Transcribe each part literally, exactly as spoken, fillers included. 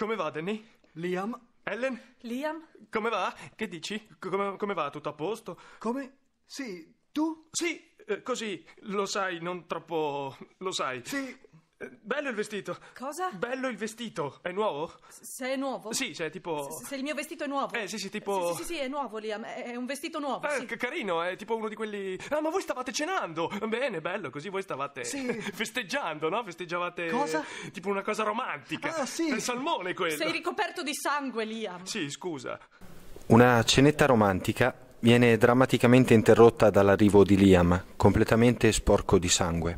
Come va, Danny? Liam? Ellen? Liam? Come va? Che dici? Come, come va? Tutto a posto? Come? Sì, tu? Sì, eh, così, lo sai, non troppo... lo sai. Sì. Eh, bello il vestito. Cosa? Bello il vestito. È nuovo? Se è nuovo? Sì, cioè tipo... Se, se il mio vestito è nuovo? Eh, sì, sì, tipo... Sì, sì, sì, è nuovo, Liam. È, è un vestito nuovo, Eh, sì. che carino, è tipo uno di quelli... Ah, ma voi stavate cenando! Bene, bello, così voi stavate... Sì. Festeggiando, no? Festeggiavate... Cosa? Tipo una cosa romantica. Ah, sì. È il salmone quello. Sei ricoperto di sangue, Liam. Sì, scusa. Una cenetta romantica viene drammaticamente interrotta dall'arrivo di Liam, completamente sporco di sangue.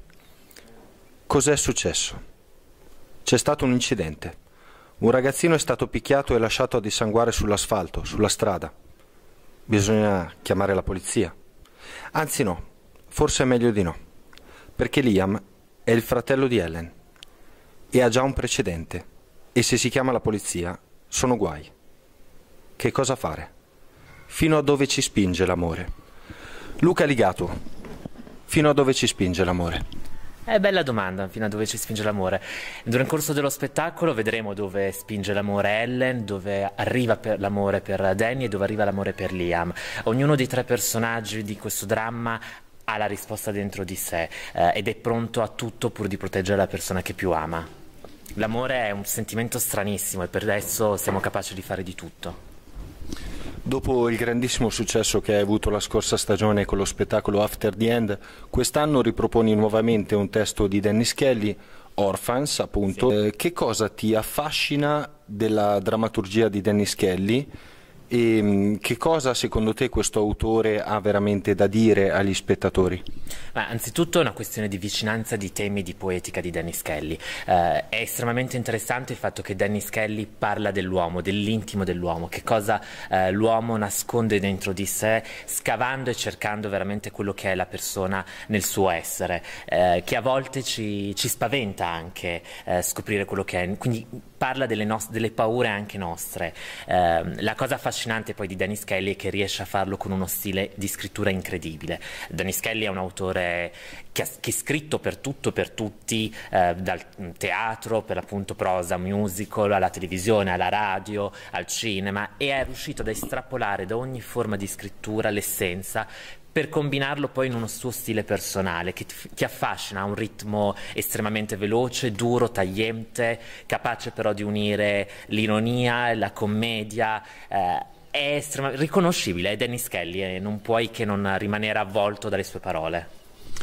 Cos'è successo? C'è stato un incidente. Un ragazzino è stato picchiato e lasciato a dissanguare sull'asfalto, sulla strada. Bisogna chiamare la polizia. Anzi no, forse è meglio di no, perché Liam è il fratello di Ellen e ha già un precedente, e se si chiama la polizia sono guai. Che cosa fare? Fino a dove ci spinge l'amore? Luca Ligato, fino a dove ci spinge l'amore? È bella domanda, fino a dove ci spinge l'amore. Durante il corso dello spettacolo vedremo dove spinge l'amore Ellen, dove arriva per l'amore per Danny e dove arriva l'amore per Liam. Ognuno dei tre personaggi di questo dramma ha la risposta dentro di sé eh, ed è pronto a tutto pur di proteggere la persona che più ama. L'amore è un sentimento stranissimo e per adesso siamo capaci di fare di tutto. Dopo il grandissimo successo che hai avuto la scorsa stagione con lo spettacolo After the End, quest'anno riproponi nuovamente un testo di Danny Skelly, Orphans, appunto. Sì. Eh, che cosa ti affascina della drammaturgia di Danny Skelly e mh, che cosa secondo te questo autore ha veramente da dire agli spettatori? Ma anzitutto è una questione di vicinanza di temi di poetica di Danny Skelly. Eh, è estremamente interessante il fatto che Danny Skelly parla dell'uomo, dell'intimo dell'uomo, che cosa eh, l'uomo nasconde dentro di sé, scavando e cercando veramente quello che è la persona nel suo essere, eh, che a volte ci, ci spaventa anche eh, scoprire quello che è, quindi parla delle, delle paure anche nostre. Eh, la cosa affascinante poi di Danny Skelly è che riesce a farlo con uno stile di scrittura incredibile. Danny Skelly è un autore che ha, che è scritto per tutto, per tutti, eh, dal teatro, per l'appunto prosa, musical, alla televisione, alla radio, al cinema, e è riuscito ad estrapolare da ogni forma di scrittura l'essenza per combinarlo poi in uno suo stile personale che ti, ti affascina, ha un ritmo estremamente veloce, duro, tagliente, capace però di unire l'ironia, la commedia, eh, è riconoscibile, è Danny Skelly e non puoi che non rimanere avvolto dalle sue parole.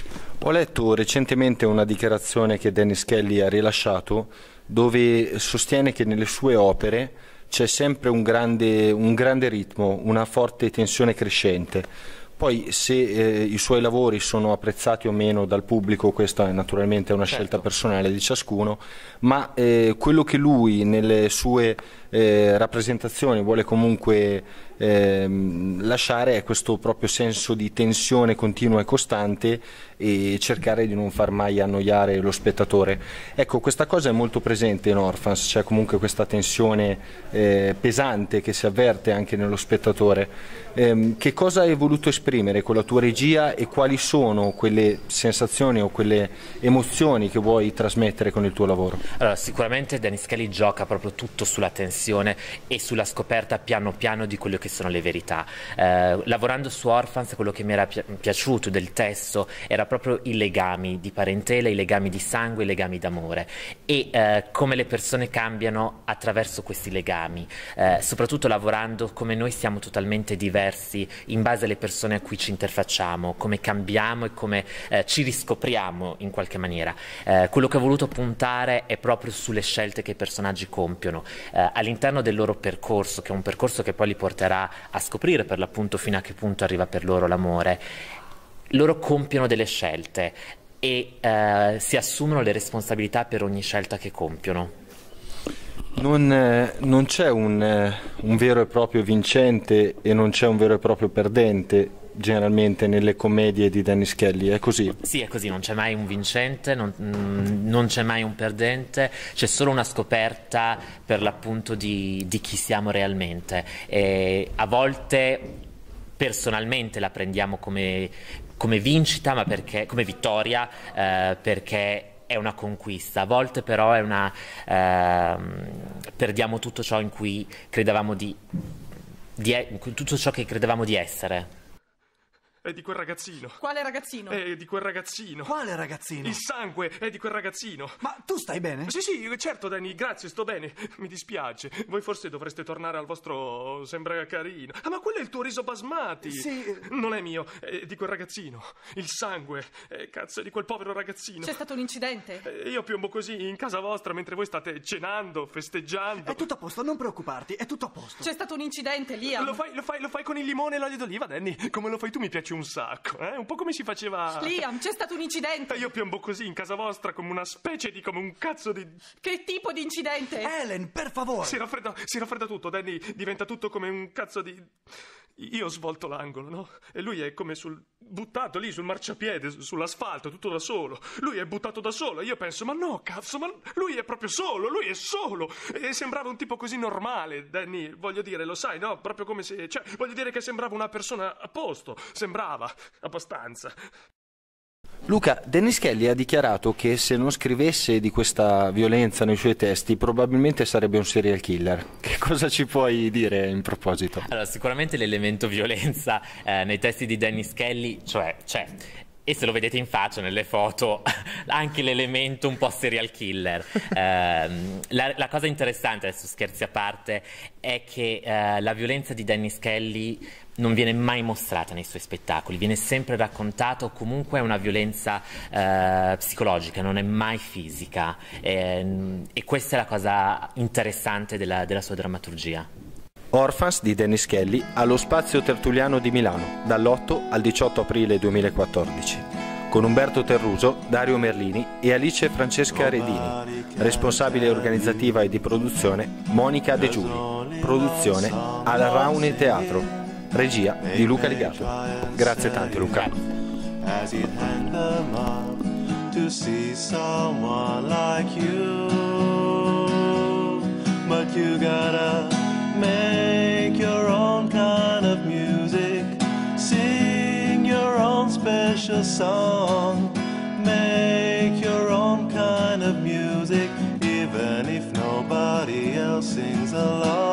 Ho letto recentemente una dichiarazione che Danny Skelly ha rilasciato dove sostiene che nelle sue opere c'è sempre un grande, un grande ritmo, una forte tensione crescente. Poi se eh, i suoi lavori sono apprezzati o meno dal pubblico, questa è naturalmente una certo. scelta personale di ciascuno, ma eh, quello che lui nelle sue eh, rappresentazioni vuole comunque eh, lasciare è questo proprio senso di tensione continua e costante e cercare di non far mai annoiare lo spettatore. Ecco, questa cosa è molto presente in Orphans, c'è comunque questa tensione eh, pesante che si avverte anche nello spettatore. Eh, che cosa hai voluto esprimere con la tua regia e quali sono quelle sensazioni o quelle emozioni che vuoi trasmettere con il tuo lavoro? Allora, sicuramente Danny Skelly gioca proprio tutto sulla tensione e sulla scoperta piano piano di quello che sono le verità. Eh, lavorando su Orphans, quello che mi era pi- piaciuto del testo era proprio i legami di parentela, i legami di sangue, i legami d'amore e eh, come le persone cambiano attraverso questi legami, eh, soprattutto lavorando come noi siamo totalmente diversi in base alle persone a cui ci interfacciamo, come cambiamo e come eh, ci riscopriamo in qualche maniera. Eh, quello che ho voluto puntare è proprio sulle scelte che i personaggi compiono eh, all'interno del loro percorso, che è un percorso che poi li porterà a scoprire per l'appunto fino a che punto arriva per loro l'amore. Loro compiono delle scelte e eh, si assumono le responsabilità per ogni scelta che compiono. Non, eh, non c'è un, eh, un vero e proprio vincente e non c'è un vero e proprio perdente generalmente nelle commedie di Danny Skelly, è così? Sì, è così, non c'è mai un vincente, non, non c'è mai un perdente, c'è solo una scoperta per l'appunto di, di chi siamo realmente. E a volte personalmente la prendiamo come, come vincita, ma perché, come vittoria, eh, perché è una conquista, a volte però è una ehm, perdiamo tutto ciò in cui credevamo di, di tutto ciò che credevamo di essere. È di quel ragazzino. Quale ragazzino? È di quel ragazzino. Quale ragazzino? Il sangue è di quel ragazzino. Ma tu stai bene? Sì, sì, certo, Danny, grazie, sto bene. Mi dispiace. Voi forse dovreste tornare al vostro... sembra carino. Ah, ma quello è il tuo riso basmati. Sì. Non è mio, è di quel ragazzino. Il sangue, è, cazzo, è di quel povero ragazzino. C'è stato un incidente? Eh, Io piombo così in casa vostra mentre voi state cenando, festeggiando. È tutto a posto, non preoccuparti, è tutto a posto. C'è stato un incidente, Liam. Lo fai, lo fai, lo fai con il limone e l'olio d'oliva, Danny? Come lo fai tu mi piace un sacco, eh? Un po' come si faceva... Liam, c'è stato un incidente. Io piombo così in casa vostra come una specie di... come un cazzo di... Che tipo di incidente? Ellen, per favore. Si raffredda, si raffredda tutto, Danny, diventa tutto come un cazzo di... Io ho svolto l'angolo, no? E lui è come sul... buttato lì sul marciapiede, sull'asfalto, tutto da solo. Lui è buttato da solo. Io penso, ma no, cazzo, ma lui è proprio solo, lui è solo. E sembrava un tipo così normale, Danny, voglio dire, lo sai, no? Proprio come se... cioè, voglio dire che sembrava una persona a posto. Sembrava, abbastanza. Luca, Dennis Kelly ha dichiarato che se non scrivesse di questa violenza nei suoi testi probabilmente sarebbe un serial killer. Che cosa ci puoi dire in proposito? Allora, sicuramente l'elemento violenza eh, nei testi di Dennis Kelly, cioè c'è. E se lo vedete in faccia nelle foto, anche l'elemento un po' serial killer. Eh, la, la cosa interessante, adesso scherzi a parte, è che eh, la violenza di Dennis Kelly non viene mai mostrata nei suoi spettacoli, viene sempre raccontata, o comunque è una violenza eh, psicologica, non è mai fisica. E, e questa è la cosa interessante della, della sua drammaturgia. Orphans di Dennis Kelly allo Spazio Tertuliano di Milano dall'otto al diciotto aprile duemilaquattordici con Umberto Terruso, Dario Merlini e Alice Francesca Redini, responsabile organizzativa e di produzione Monica De Giuli, produzione al Raune Teatro, regia di Luca Ligato. Grazie tante, Luca. As it hang them up to see someone like you, but you gotta make your own kind of music, sing your own special song, make your own kind of music, even if nobody else sings along.